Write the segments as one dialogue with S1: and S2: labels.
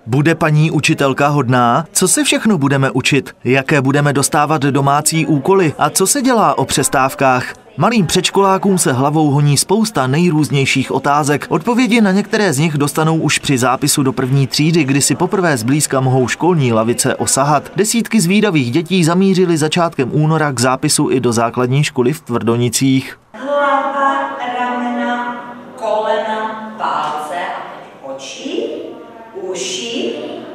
S1: Bude paní učitelka hodná? Co se všechno budeme učit? Jaké budeme dostávat domácí úkoly? A co se dělá o přestávkách? Malým předškolákům se hlavou honí spousta nejrůznějších otázek. Odpovědi na některé z nich dostanou už při zápisu do první třídy, kdy si poprvé zblízka mohou školní lavice osahat. Desítky zvídavých dětí zamířily začátkem února k zápisu i do základní školy v Tvrdonicích.
S2: Hlava, ramena, kolena, palce, oči, uši,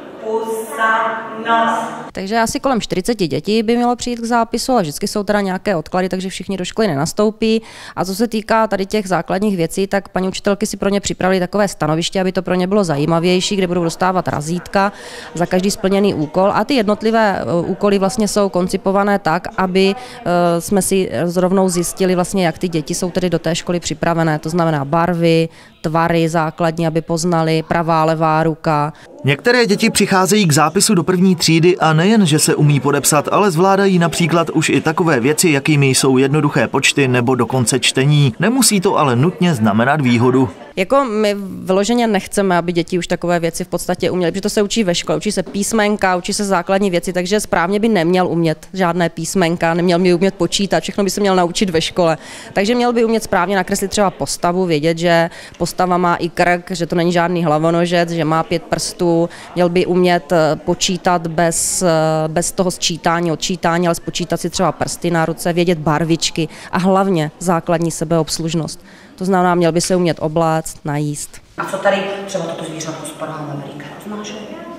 S2: pusa, nos.
S3: Takže asi kolem 40 dětí by mělo přijít k zápisu, ale vždycky jsou teda nějaké odklady, takže všichni do školy nenastoupí. A co se týká tady těch základních věcí, tak paní učitelky si pro ně připravili takové stanoviště, aby to pro ně bylo zajímavější, kde budou dostávat razítka za každý splněný úkol. A ty jednotlivé úkoly vlastně jsou koncipované tak, aby jsme si rovnou zjistili vlastně, jak ty děti jsou tedy do té školy připravené. To znamená barvy, tvary základní, aby poznali, pravá, levá ruka.
S1: Některé děti přicházejí k zápisu do první třídy a nejen, že se umí podepsat, ale zvládají například už i takové věci, jakými jsou jednoduché počty nebo dokonce čtení. Nemusí to ale nutně znamenat výhodu.
S3: Jako my vyloženě nechceme, aby děti už takové věci v podstatě uměly, protože to se učí ve škole, učí se písmenka, učí se základní věci, takže správně by neměl umět žádné písmenka, neměl by umět počítat, všechno by se měl naučit ve škole. Takže měl by umět správně nakreslit třeba postavu, vědět, že postava má i krk, že to není žádný hlavonožec, že má 5 prstů, měl by umět počítat bez toho sčítání, odčítání, ale spočítat si třeba prsty na ruce, vědět barvičky a hlavně základní sebeobslužnost. To znamená, měl by se umět obléct, najíst.
S2: A co tady třeba toto zvířátko spadá na Amerika? Znáš?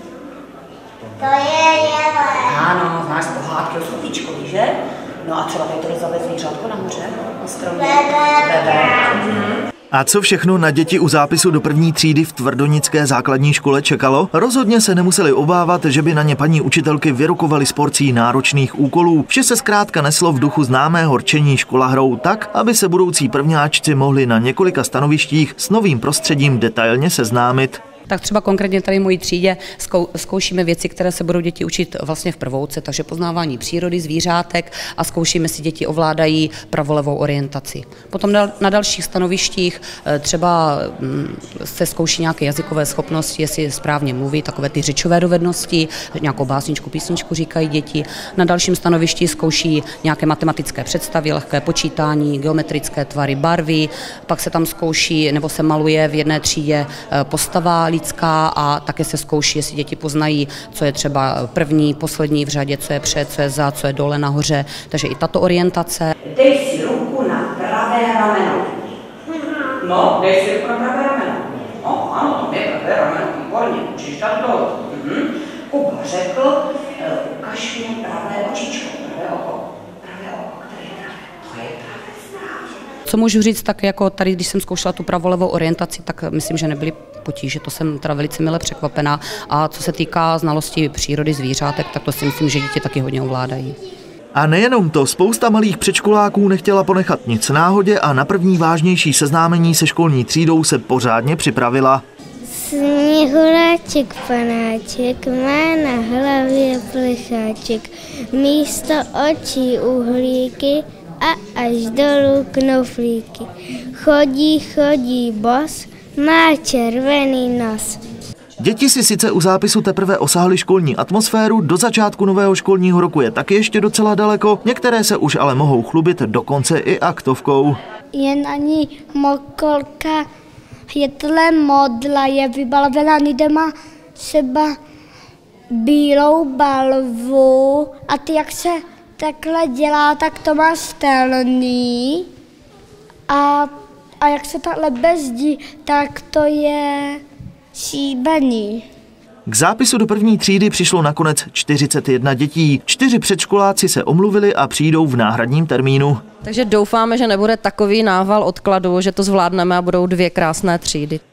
S4: To je jelé.
S2: Ano, znáš z pohádky o Sluníčkovi, že? No a třeba tady to rezavé zvířátko na moře, na stromě.
S4: Bebe.
S1: A co všechno na děti u zápisu do první třídy v tvrdonické základní škole čekalo? Rozhodně se nemuseli obávat, že by na ně paní učitelky vyrukovaly s porcí náročných úkolů. Vše se zkrátka neslo v duchu známého rčení Škola hrou tak, aby se budoucí prvňáčci mohli na několika stanovištích s novým prostředím detailně seznámit.
S5: Tak třeba konkrétně tady v mojí třídě zkoušíme věci, které se budou děti učit vlastně v prvouce, takže poznávání přírody, zvířátek a zkoušíme, si děti ovládají pravolevou orientaci. Potom na dalších stanovištích třeba se zkouší nějaké jazykové schopnosti, jestli správně mluví, takové ty řečové dovednosti, nějakou básničku, písničku říkají děti. Na dalším stanovišti zkouší nějaké matematické představy, lehké počítání, geometrické tvary, barvy, pak se tam zkouší nebo se maluje v jedné třídě postava lidská a také se zkouší, jestli děti poznají, co je třeba první, poslední v řadě, co je před, co je za, co je dole nahoře. Takže i tato orientace.
S2: Dej si ruku na pravé rameno. No, dej si ruku na pravé rameno. No, ano, to je pravé rameno, výborně, můžeš dát dolů. Kuba řekl, ukaž mi pravé očičko, pravé oko, které je pravé. To je pravé správně.
S5: Co můžu říct, tak jako tady, když jsem zkoušela tu pravolevou orientaci, tak myslím, že nebyly potíže, to jsem teda velice mile překvapená. A co se týká znalosti přírody zvířátek, tak to si myslím, že děti taky hodně ovládají.
S1: A nejenom to, spousta malých předškoláků nechtěla ponechat nic náhodě a na první vážnější seznámení se školní třídou se pořádně připravila.
S4: Sněhuláček panáček má na hlavě plecháček, místo očí uhlíky a až dolů knoflíky. Chodí bos, má červený nos.
S1: Děti si sice u zápisu teprve osahly školní atmosféru, do začátku nového školního roku je taky ještě docela daleko, některé se už ale mohou chlubit dokonce i aktovkou.
S4: Je na ní mokolka, je tohle modla, je vybalená, kde má třeba bílou balvu a ty jak se takhle dělá, tak to má stelný a jak se takhle bezdí, tak to je šíbený.
S1: K zápisu do první třídy přišlo nakonec 41 dětí. 4 předškoláci se omluvili a přijdou v náhradním termínu.
S3: Takže doufáme, že nebude takový nával odkladu, že to zvládneme a budou 2 krásné třídy.